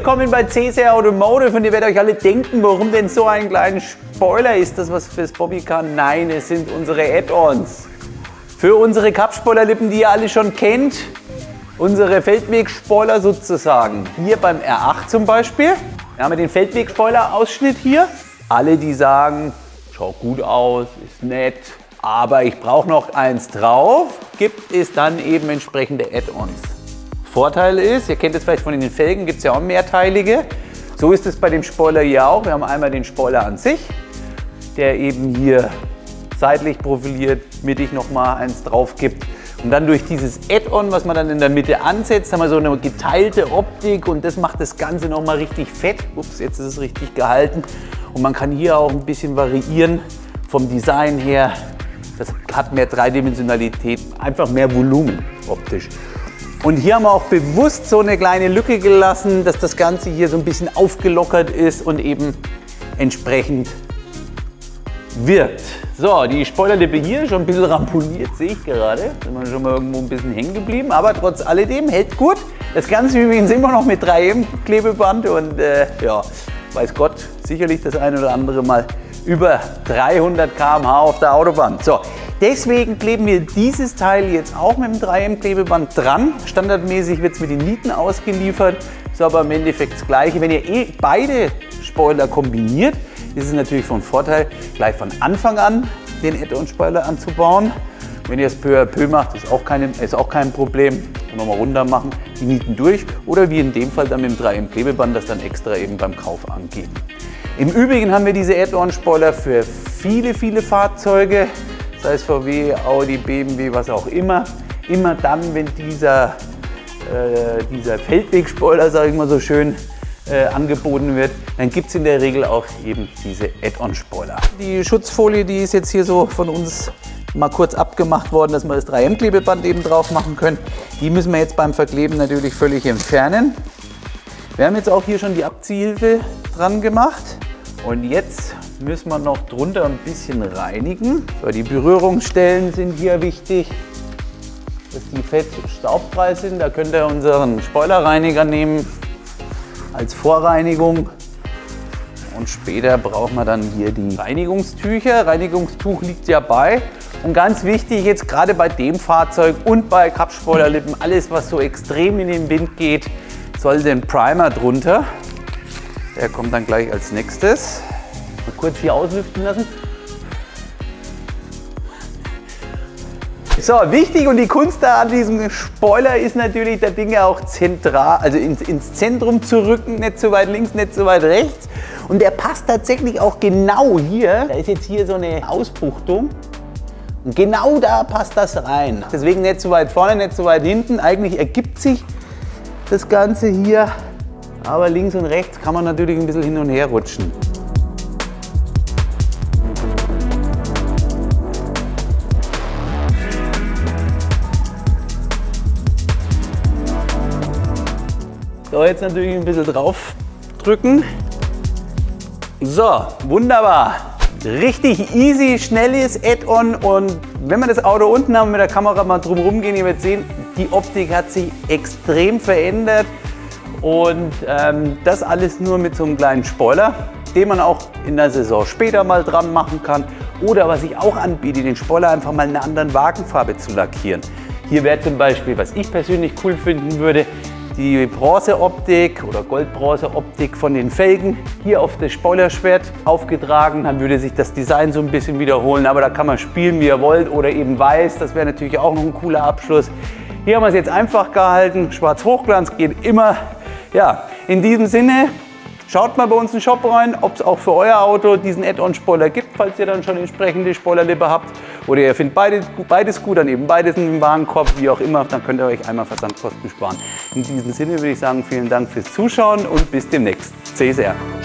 Willkommen bei CSR Automotive und ihr werdet euch alle denken, warum denn so ein kleiner Spoiler ist das was fürs Bobbycar? Nein, es sind unsere Add-ons. Für unsere Cup-Spoilerlippen, die ihr alle schon kennt, unsere Feldwegspoiler sozusagen. Hier beim R8 zum Beispiel, da haben wir den Feldwegspoiler-Ausschnitt hier. Alle, die sagen, schaut gut aus, ist nett, aber ich brauche noch eins drauf, gibt es dann eben entsprechende Add-ons. Vorteil ist, ihr kennt es vielleicht von den Felgen, gibt es ja auch mehrteilige. So ist es bei dem Spoiler hier auch. Wir haben einmal den Spoiler an sich, der eben hier seitlich profiliert, mittig nochmal eins drauf gibt. Und dann durch dieses Add-on, was man dann in der Mitte ansetzt, haben wir so eine geteilte Optik und das macht das Ganze nochmal richtig fett. Ups, jetzt ist es richtig gehalten. Und man kann hier auch ein bisschen variieren vom Design her. Das hat mehr Dreidimensionalität, einfach mehr Volumen optisch. Und hier haben wir auch bewusst so eine kleine Lücke gelassen, dass das Ganze hier so ein bisschen aufgelockert ist und eben entsprechend wirkt. So, die Spoilerlippe hier schon ein bisschen rampoliert, sehe ich gerade. Da sind wir schon mal irgendwo ein bisschen hängen geblieben, aber trotz alledem hält gut. Das Ganze übrigens immer noch mit 3M-Klebeband und ja, weiß Gott, sicherlich das eine oder andere Mal über 300 km/h auf der Autobahn. So, deswegen kleben wir dieses Teil jetzt auch mit dem 3M-Klebeband dran. Standardmäßig wird es mit den Nieten ausgeliefert, ist aber im Endeffekt das Gleiche. Wenn ihr beide Spoiler kombiniert, ist es natürlich von Vorteil, gleich von Anfang an den Add-on-Spoiler anzubauen. Wenn ihr es peu à peu macht, ist auch kein Problem. Nochmal runter machen, die Nieten durch oder wie in dem Fall dann mit dem 3M-Klebeband das dann extra eben beim Kauf angeben. Im Übrigen haben wir diese Add-on-Spoiler für viele, viele Fahrzeuge, sei es VW, Audi, BMW, was auch immer. Immer dann, wenn dieser Feldwegspoiler, sage ich mal so schön, angeboten wird, dann gibt es in der Regel auch eben diese Add-on-Spoiler. Die Schutzfolie, die ist jetzt hier so von uns mal kurz abgemacht worden, dass wir das 3M-Klebeband eben drauf machen können. Die müssen wir jetzt beim Verkleben natürlich völlig entfernen. Wir haben jetzt auch hier schon die Abziehhilfe dran gemacht und jetzt müssen wir noch drunter ein bisschen reinigen. So, die Berührungsstellen sind hier wichtig, dass die fett staubfrei sind. Da könnt ihr unseren Spoilerreiniger nehmen als Vorreinigung. Und später brauchen wir dann hier die Reinigungstücher. Reinigungstuch liegt ja bei. Und ganz wichtig jetzt gerade bei dem Fahrzeug und bei Cup-Spoilerlippen, alles was so extrem in den Wind geht, soll den Primer drunter. Der kommt dann gleich als nächstes. Mal kurz hier auslüften lassen. So, wichtig und die Kunst da an diesem Spoiler ist natürlich, das Ding ja auch zentral, also ins Zentrum zu rücken, nicht zu weit links, nicht zu weit rechts. Und der passt tatsächlich auch genau hier. Da ist jetzt hier so eine Ausbuchtung. Und genau da passt das rein. Deswegen nicht zu weit vorne, nicht zu weit hinten. Eigentlich ergibt sich das Ganze hier. Aber links und rechts kann man natürlich ein bisschen hin und her rutschen. So, jetzt natürlich ein bisschen drauf drücken. So, wunderbar. Richtig easy, schnelles Add-on und wenn wir das Auto unten haben, mit der Kamera mal drum rumgehen, ihr werdet sehen, die Optik hat sich extrem verändert und das alles nur mit so einem kleinen Spoiler, den man auch in der Saison später mal dran machen kann oder was ich auch anbiete, den Spoiler einfach mal in einer anderen Wagenfarbe zu lackieren. Hier wäre zum Beispiel, was ich persönlich cool finden würde, die Bronzeoptik oder Goldbronzeoptik von den Felgen hier auf das Spoilerschwert aufgetragen. Dann würde sich das Design so ein bisschen wiederholen, aber da kann man spielen, wie ihr wollt oder eben weiß. Das wäre natürlich auch noch ein cooler Abschluss. Hier haben wir es jetzt einfach gehalten. Schwarz Hochglanz geht immer. Ja, in diesem Sinne, schaut mal bei uns in den Shop rein, ob es auch für euer Auto diesen Add-on-Spoiler gibt, falls ihr dann schon entsprechende Spoilerlippe habt. Oder ihr findet beides gut, dann eben beides in dem Warenkorb, wie auch immer. Dann könnt ihr euch einmal Versandkosten sparen. In diesem Sinne würde ich sagen, vielen Dank fürs Zuschauen und bis demnächst. CSR.